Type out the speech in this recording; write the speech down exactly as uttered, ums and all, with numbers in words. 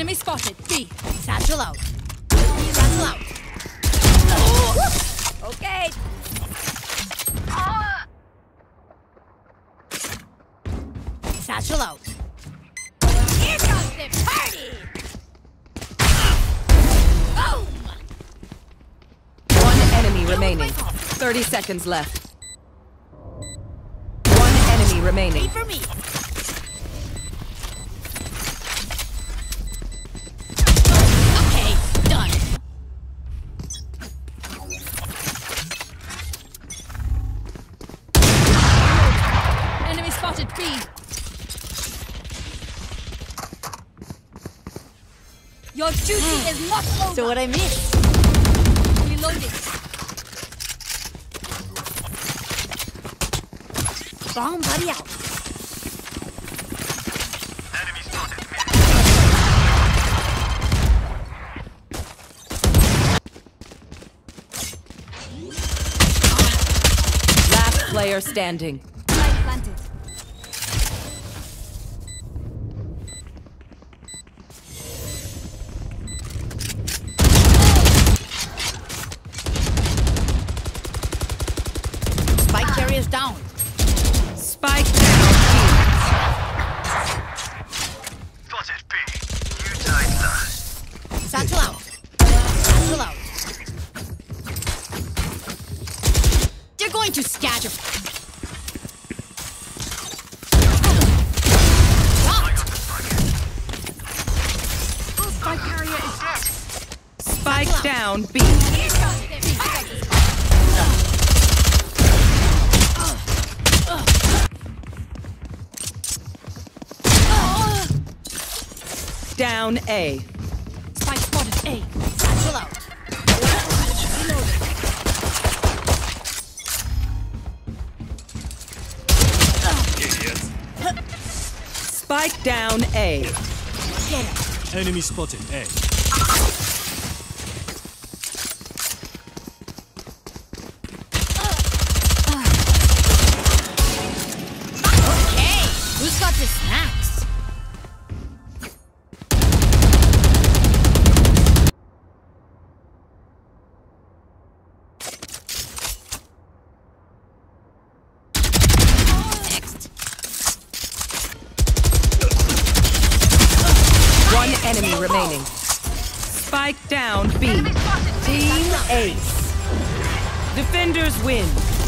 Enemy spotted. B. Satchel out. Satchel out. Oh. Okay. Satchel out. Here comes the party! Boom! One enemy remaining. thirty seconds left. One enemy remaining. Wait for me. Okay, done. Enemy spotted B. Your duty is not over. So what I missed? Reloading. Bomb buddy out. Enemy spotted. Last player standing. Light planted. Spike carriers down. Spike down. Spotted B. You died last. Satchel out. Satchel out. They're going to scatter. Spike carrier is dead. Spike down. B. Here comes the party. Down A. Spike spotted A. Satchel out. Reloading. Spike down A. Get him. Enemy spotted A. Okay, who's got the snacks? Next. One enemy remaining. Spike down B. Team Ace. Defenders win.